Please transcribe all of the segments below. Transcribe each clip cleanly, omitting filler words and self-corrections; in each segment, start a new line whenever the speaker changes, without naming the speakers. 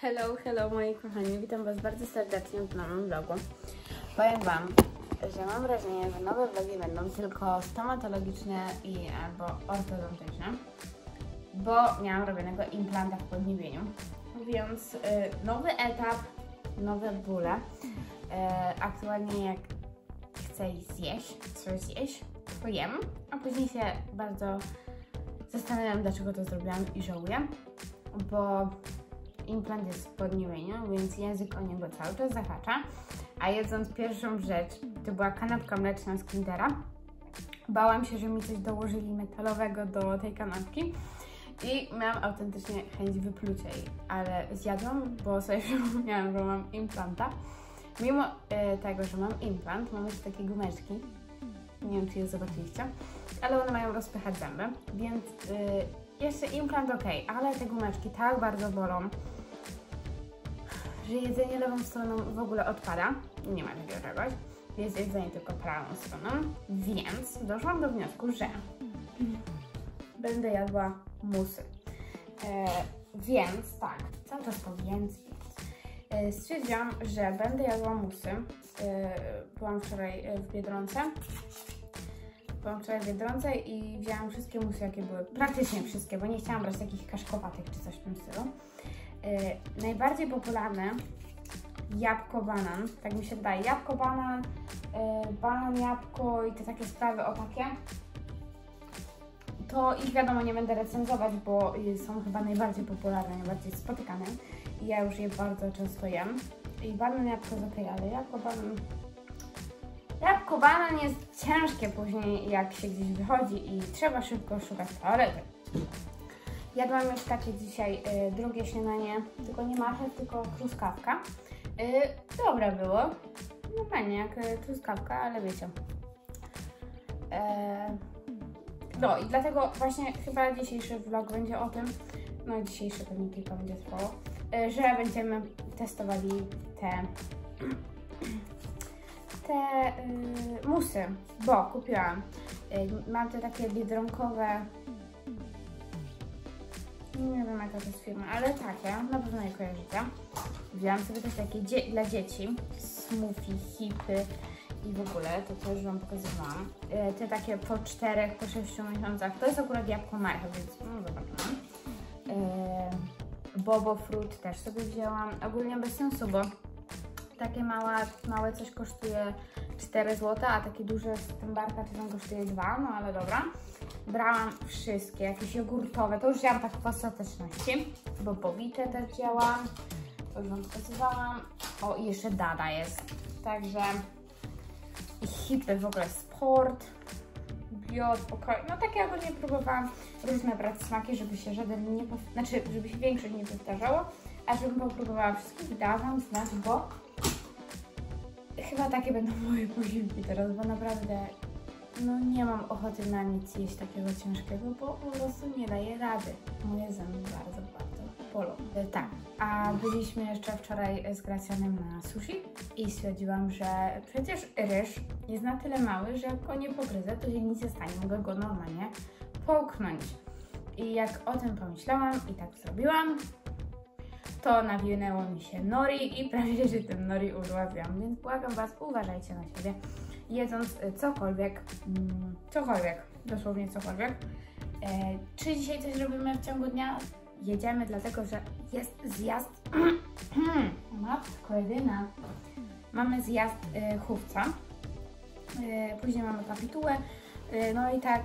Hello moi kochani, witam was bardzo serdecznie w nowym vlogu. Powiem wam, że mam wrażenie, że nowe vlogi będą tylko stomatologiczne i albo ortodontyczne, bo miałam robionego implanta w podniebieniu, więc nowy etap, nowe bóle. Aktualnie jak chcę coś zjeść, to jem, a później się bardzo zastanawiam, dlaczego to zrobiłam i żałuję, bo implant jest w podniebieniu, więc język o niego cały czas zahacza, a jedząc pierwszą rzecz, to była kanapka mleczna z Kindera. Bałam się, że mi coś dołożyli metalowego do tej kanapki i miałam autentycznie chęć wyplucia jej, ale zjadłam, bo sobie przypomniałam, że mam implanta. Mimo tego, że mam implant, mam jeszcze takie gumeczki, nie wiem, czy je zobaczyliście, ale one mają rozpychać zęby, więc jeszcze implant ok, ale te gumeczki tak bardzo bolą, że jedzenie lewą stroną w ogóle odpada. Nie ma takiego czegoś. Jest jedzenie tylko prawą stroną, więc doszłam do wniosku, że będę jadła musy. Więc tak, cały czas to więc. Stwierdziłam, że będę jadła musy. Byłam wczoraj w Biedronce. I wzięłam wszystkie musy, jakie były. Praktycznie wszystkie, bo nie chciałam brać takich kaszkowatych czy coś w tym stylu. Najbardziej popularne jabłko, banan, tak mi się wydaje. Jabłko, banan, banan, jabłko i te takie sprawy o takie. To ich wiadomo nie będę recenzować, bo są chyba najbardziej popularne, najbardziej spotykane. I ja już je bardzo często jem. I banan, jabłko jest okej, ale jabłko, banan jest ciężkie później, jak się gdzieś wychodzi i trzeba szybko szukać toalety. Jadłam już takie dzisiaj drugie śniadanie, tylko nie marchew, tylko truskawka. Dobre było, no fajnie jak truskawka, ale wiecie. No i dlatego właśnie chyba dzisiejszy vlog będzie o tym, no dzisiejszy pewnie kilka będzie trwało, że będziemy testowali te musy, bo kupiłam, mam te takie biedronkowe, nie wiem jaka to jest firma, ale takie, na pewno je kojarzycie. Wzięłam sobie też takie dla dzieci, smoothie, hipy i w ogóle, to też wam pokazywałam. Te takie po 4, po 6 miesiącach, to jest akurat jabłko marchew, więc no zobaczymy. Bobo fruit też sobie wzięłam, ogólnie bez sensu, bo takie małe coś kosztuje 4 zł, a takie duże z tym barka czy tam kosztuje 2, no ale dobra. Brałam wszystkie, jakieś jogurtowe, to już wzięłam tak w ostateczności. Bobowicze też wzięłam, to już wam pokazywałam. O, i jeszcze Dada jest, także i hipy w ogóle sport, bio, spokojnie, no takie ogólnie próbowałam różne brać smaki, żeby się żaden nie, żeby się większość nie powtarzało, a żebym popróbowała wszystkich i dałam wam znać, bo chyba takie będą moje posiłki teraz, bo naprawdę no nie mam ochoty na nic jeść takiego ciężkiego, bo po prostu nie daję rady. Moje zęby bardzo bolą. Tak, a byliśmy jeszcze wczoraj z Gracjanem na sushi i stwierdziłam, że przecież ryż jest na tyle mały, że jak go nie pogryzę, to się nic nie stanie, mogę go normalnie połknąć. I jak o tym pomyślałam i tak zrobiłam, to nawinęło mi się nori i prawie że ten nori udławiłam, więc błagam was, uważajcie na siebie, jedząc cokolwiek, dosłownie cokolwiek. Czy dzisiaj coś robimy w ciągu dnia? Jedziemy, dlatego że jest zjazd, matko jedyna, mamy zjazd chówca, później mamy kapitułę, no i tak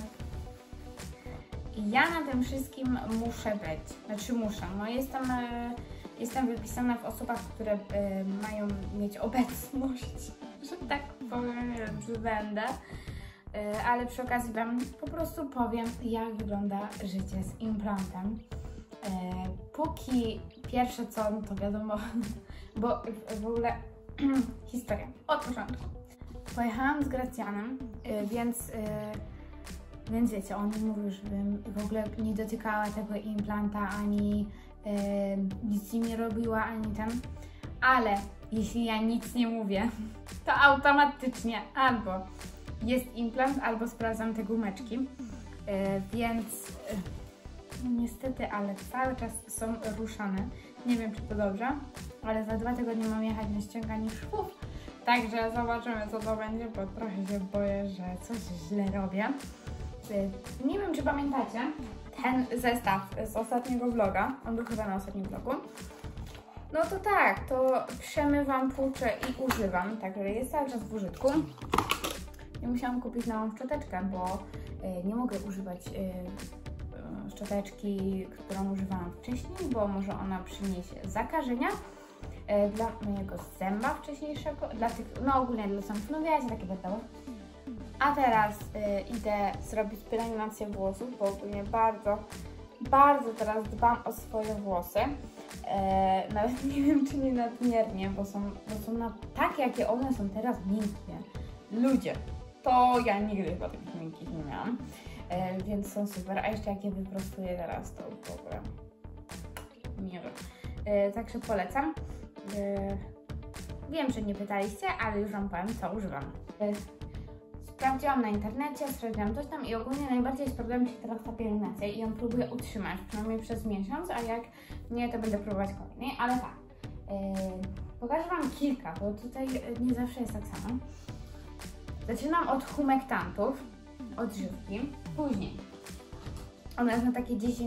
ja na tym wszystkim muszę być, no jestem wypisana w osobach, które mają mieć obecność, że tak powiem, więc będę, ale przy okazji wam po prostu powiem, jak wygląda życie z implantem. Póki pierwsze co, to wiadomo, bo w ogóle historia od początku. Pojechałam z Gracjanem, więc wiecie, on mi mówił, żebym w ogóle nie dotykała tego implanta, ani nic nie robiła, ani ten. Ale jeśli ja nic nie mówię, to automatycznie albo jest implant, albo sprawdzam te gumeczki. Więc niestety, ale cały czas są ruszane. Nie wiem, czy to dobrze, ale za 2 tygodnie mam jechać na ściąganie szwów. Także zobaczymy, co to będzie, bo trochę się boję, że coś źle robię. Nie wiem, czy pamiętacie ten zestaw z ostatniego vloga. On był chyba na ostatnim vlogu. No to tak, to przemywam, płuczę i używam. Także jest cały czas w użytku. I musiałam kupić nową szczoteczkę, bo nie mogę używać szczoteczki, którą używałam wcześniej, bo może ona przyniesie zakażenia dla mojego zęba wcześniejszego, dla tych, no ogólnie dla samych, no wiecie, takie wiadomo. A teraz idę zrobić pielęgnację włosów, bo ogólnie bardzo teraz dbam o swoje włosy. Nawet nie wiem, czy nie nadmiernie, bo są takie, jakie one są teraz, miękkie. Ludzie, to ja nigdy chyba takich miękkich nie miałam, więc są super. A jeszcze jak je wyprostuję teraz, to w ogóle nie wiem. Także polecam. Wiem, że nie pytaliście, ale już Wam powiem, co używam. Sprawdziłam na internecie, sprawdziłam coś tam i ogólnie najbardziej spodobała mi się teraz ta pielęgnacja i ją próbuję utrzymać przynajmniej przez miesiąc, a jak nie, to będę próbować kolejnej, ale tak. Pokażę Wam kilka, bo tutaj nie zawsze jest tak samo. Zaczynam od humektantów, odżywki, później ona jest na takie 15-20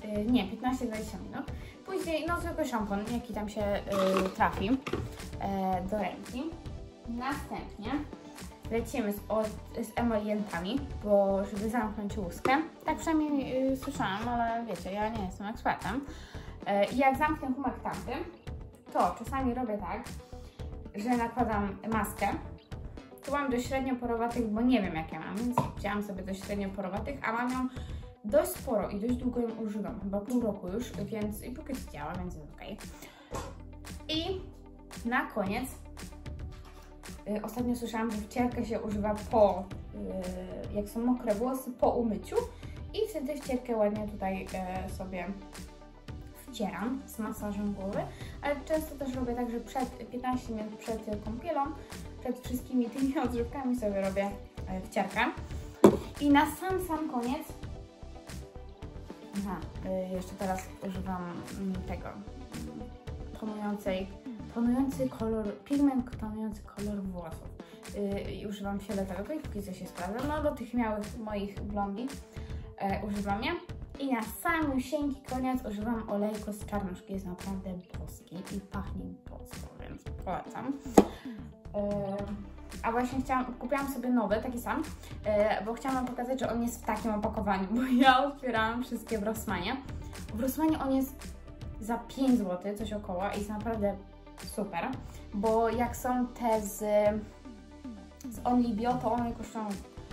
minut. Później no zwykły szampon, jaki tam się trafi do ręki. Następnie lecimy z emolientami, bo żeby zamknąć łuskę. Tak przynajmniej słyszałam, ale wiecie, ja nie jestem ekspertem. I jak zamknę humektanty, to czasami robię tak, że nakładam maskę. Tu mam dość średnio porowatych, bo nie wiem jakie mam, więc wzięłam sobie dość średnio porowatych, a mam ją dość sporo i dość długo ją używam, chyba pół roku już, więc i póki co działa, więc jest ok. I na koniec, ostatnio słyszałam, że wcierkę się używa jak są mokre włosy, po umyciu i wtedy wcierkę ładnie tutaj sobie wcieram z masażem głowy, ale często też robię tak, że 15 minut przed kąpielą, przed wszystkimi tymi odżywkami sobie robię wcierkę. I na sam koniec, jeszcze teraz używam tego tonujący kolor, pigment tonujący kolor włosów. I używam fioletowego i póki co się sprawdza. No do tych miałych moich blondi używam je. I na samiusieńki koniec używam olejku z czarnuszki. Jest naprawdę boski i pachnie bosko, więc polecam. A właśnie kupiłam sobie nowy, taki sam, bo chciałam Wam pokazać, że on jest w takim opakowaniu, bo ja otwierałam wszystkie w Rossmanie. W Rossmanie on jest za 5 zł, coś około i jest naprawdę super, bo jak są te z Only Bio, to one kosztują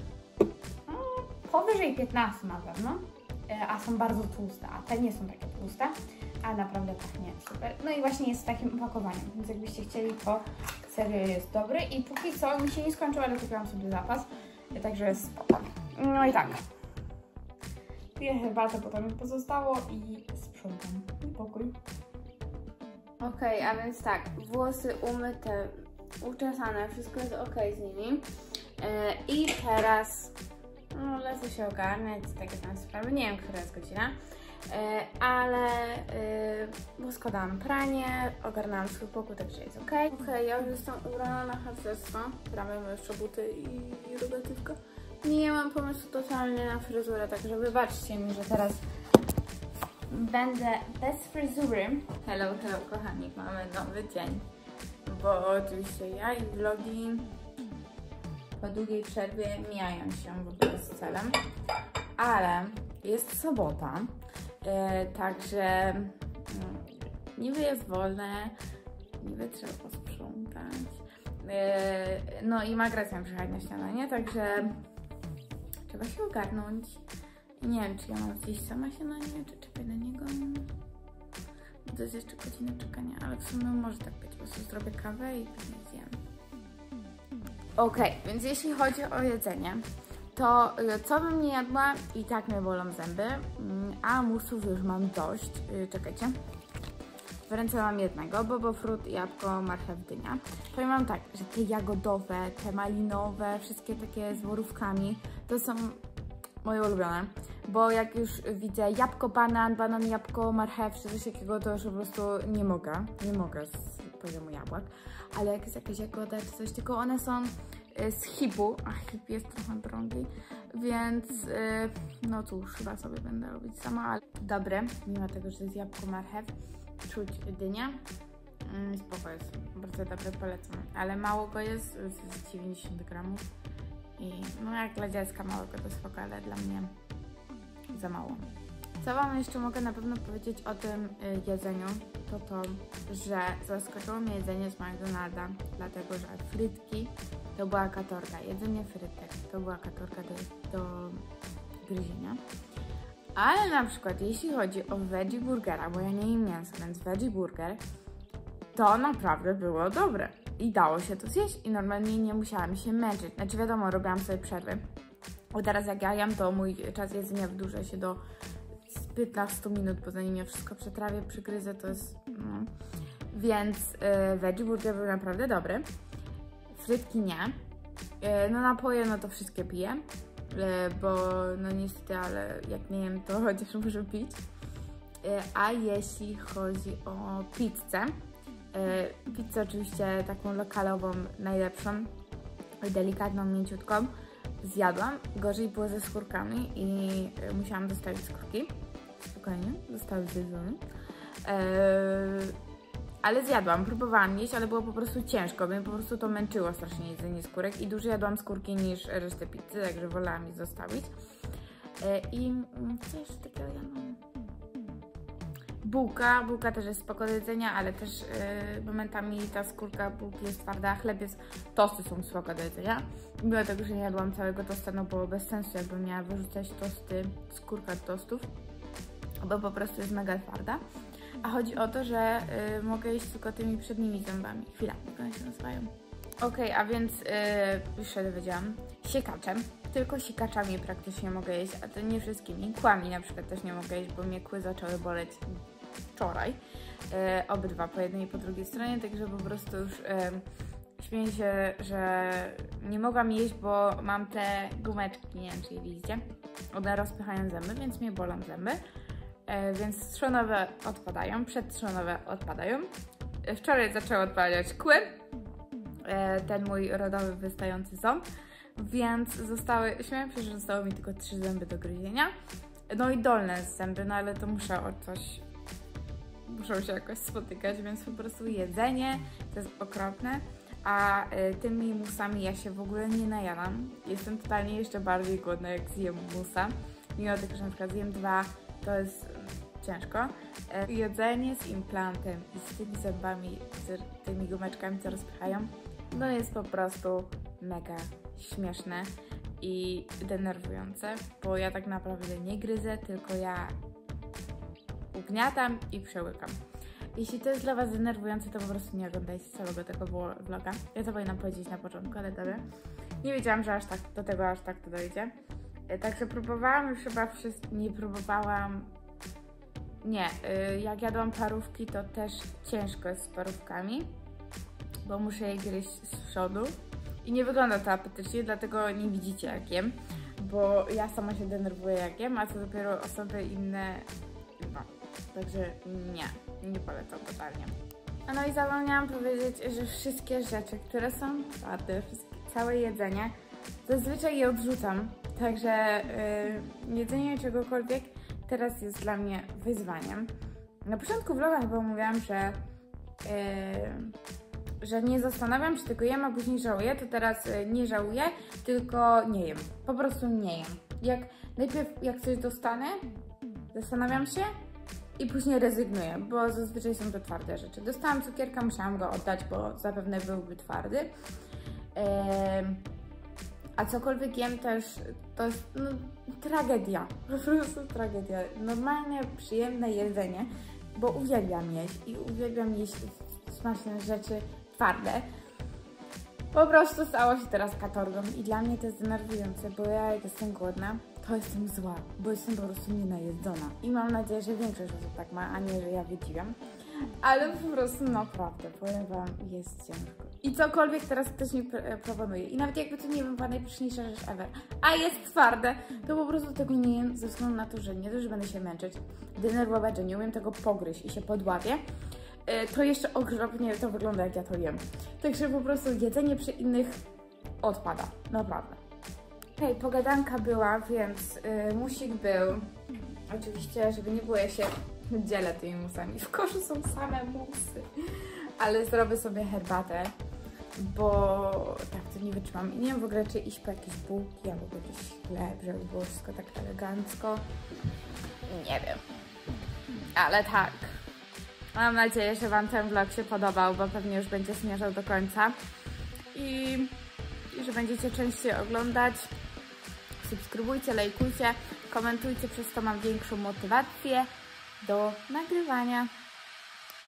powyżej 15 na pewno, a są bardzo tłuste, a te nie są takie tłuste, a naprawdę pachnie super. No i właśnie jest w takim opakowaniu, więc jakbyście chcieli, to serio jest dobry i póki co mi się nie skończył, ale kupiłam sobie zapas, także jest spoko. No i tak, piję herbatę, bo to mi pozostało i sprzątam mój pokój. Okej, a więc tak, włosy umyte, uczesane, wszystko jest ok z nimi. I teraz lecę się ogarniać, takie tam sprawy, nie wiem, która jest godzina, ale bo składałam pranie, ogarnęłam swój pokój, także jest ok. Okej, ja już jestem ubrana na harcerstwo, gramy jeszcze buty i rogatywka. Nie mam pomysłu totalnie na fryzurę, także wybaczcie mi, że teraz będę bez fryzury. Hello, kochani, mamy nowy dzień, bo oczywiście ja i vlogi po długiej przerwie mijają się w ogóle z celem, ale jest sobota, także niby jest wolne, niby trzeba posprzątać, no i Magrec miał przyjechać na śniadanie, także trzeba się ogarnąć. Nie wiem, czy ja mam zjeść sama śniadanie, czy czekać na niego. To jest jeszcze godzina czekania, ale w sumie może tak być, po prostu zrobię kawę i później zjem. Okej, więc jeśli chodzi o jedzenie, to co bym nie jadła, i tak mnie bolą zęby, a musów już mam dość. Czekajcie. W ręce mam jednego, bobo fruit, jabłko, marchew, dynia. Powiem Wam tak, że te jagodowe, te malinowe, wszystkie takie z borówkami, to są moje ulubione. bo jak już widzę jabłko, banan, jabłko, marchew czy coś takiego, to już po prostu nie mogę z poziomu jabłek, ale jak jest jakaś jagoda czy coś, tylko one są z hipu, a hip jest trochę drogi, więc no cóż, chyba sobie będę robić sama, ale dobre, mimo tego, że jest jabłko, marchew, czuć dynia, spoko jest, bardzo dobre, polecam, ale mało go jest, z 90 gramów i no jak dla dziecka małego to spoko, ale dla mnie za mało. Co Wam jeszcze mogę na pewno powiedzieć o tym jedzeniu, to, że zaskoczyło mnie jedzenie z McDonalda, dlatego że frytki to była katorga, jedzenie frytek to była katorga do gryzienia. Ale na przykład jeśli chodzi o veggie burgera, bo ja nie jem mięsa, więc veggie burger, to naprawdę było dobre i dało się to zjeść i normalnie nie musiałam się męczyć. Znaczy wiadomo, robiłam sobie przerwy, bo teraz jak ja jem, to mój czas jedzenia wydłuża się do 15 minut, bo zanim ja wszystko przetrawię, przygryzę, to jest... No. Więc veggie burger był naprawdę dobry. Frytki nie. No napoje, no to wszystkie piję, bo no niestety, ale jak nie jem, to chociaż muszę pić. A jeśli chodzi o pizzę, pizzę oczywiście taką lokalową, najlepszą, delikatną, mięciutką, zjadłam. Gorzej było ze skórkami i musiałam zostawić skórki. Spokojnie, zostały zjedzone. Ale zjadłam, próbowałam jeść, ale było po prostu ciężko, mnie po prostu to męczyło strasznie jedzenie skórek i dłużej jadłam skórki niż resztę pizzy, także wolałam je zostawić. I co jeszcze takiego jadłam? Bułka też jest spoko do jedzenia, ale też momentami ta skórka bułki jest twarda, tosty są spoko do jedzenia. Mimo tego, że nie jadłam całego tosta, no bo bez sensu jakbym miała wyrzucać tosty, skórka tostów, bo po prostu jest mega twarda. A chodzi o to, że mogę jeść tylko tymi przednimi zębami. Chwila, jak one się nazywają? Okej, a więc już się dowiedziałam. Siekaczem. Tylko siekaczami praktycznie mogę jeść, a to nie wszystkimi. Kłami na przykład też nie mogę jeść, bo mnie kły zaczęły boleć wczoraj. Obydwa, po jednej i po drugiej stronie, także po prostu już śmieję się, że nie mogłam jeść, bo mam te gumeczki, nie wiem czy je widzicie. One rozpychają zęby, więc mnie bolą zęby. Więc trzonowe odpadają, przedtrzonowe odpadają. Wczoraj zaczęły odpadać kły, ten mój rodowy wystający ząb, więc śmiałem się, że zostało mi tylko 3 zęby do gryzienia. No i dolne zęby, no ale to muszę muszą się jakoś spotykać, więc po prostu jedzenie to jest okropne, a tymi musami ja się w ogóle nie najadam. Jestem totalnie jeszcze bardziej głodna, jak zjem musa, mimo tego, że na przykład zjem 2, to jest ciężko. Jedzenie z implantem i z tymi zębami, z tymi gumeczkami, co rozpychają, no jest po prostu mega śmieszne i denerwujące, bo ja tak naprawdę nie gryzę, tylko ja ugniatam i przełykam. Jeśli to jest dla Was denerwujące, to po prostu nie oglądajcie całego tego vloga. Ja to powinnam powiedzieć na początku, ale dobra. Nie wiedziałam, że aż tak to dojdzie. Także próbowałam już chyba nie próbowałam... Nie, jak jadłam parówki, to też ciężko jest z parówkami, bo muszę je gryźć z przodu i nie wygląda to apetycznie, dlatego nie widzicie jak jem, bo ja sama się denerwuję jak jem, a co dopiero osoby inne, no, także nie polecam totalnie. No i zapomniałam powiedzieć, że wszystkie rzeczy, które są twarde, całe jedzenie, zazwyczaj je odrzucam, także jedzenie czegokolwiek teraz jest dla mnie wyzwaniem. Na początku vloga chyba mówiłam, że nie zastanawiam się, tylko jem, a później żałuję, to teraz nie żałuję, tylko nie jem. Po prostu nie jem. Najpierw jak coś dostanę, zastanawiam się i później rezygnuję, bo zazwyczaj są to twarde rzeczy. Dostałam cukierka, musiałam go oddać, bo zapewne byłby twardy. A cokolwiek jem też, to jest tragedia, po prostu tragedia. Normalnie przyjemne jedzenie, bo uwielbiam jeść i uwielbiam jeść smaczne rzeczy twarde. Po prostu stało się teraz katorgą i dla mnie to jest denerwujące, bo ja jak jestem głodna, to jestem zła, bo jestem po prostu nienajedzona. I mam nadzieję, że większość osób tak ma, a nie, że ja wydziwiam. Ale po prostu naprawdę, powiem Wam, jest ciężko. I cokolwiek teraz ktoś mi proponuje. I nawet jakby to nie była najpyszniejsza rzecz ever, a jest twarde, to po prostu tego nie jem ze względu na to, że nie dość, że będę się męczyć, denerwować, że nie umiem tego pogryźć i się podłapię, to jeszcze okropnie to wygląda, jak ja to jem. Także po prostu jedzenie przy innych odpada. Naprawdę. Hej, pogadanka była, więc musik był. Oczywiście, żeby nie było, ja się dzielę tymi musami. W koszu są same musy. Ale zrobię sobie herbatę, bo tak to nie wytrzymam. I nie wiem w ogóle, czy iść po jakieś bułki albo po jakiś chleb, żeby było wszystko tak elegancko. Nie wiem. Ale tak. Mam nadzieję, że Wam ten vlog się podobał, bo pewnie już będzie zmierzał do końca. I że będziecie częściej oglądać. Subskrybujcie, lajkujcie, komentujcie, przez to mam większą motywację do nagrywania.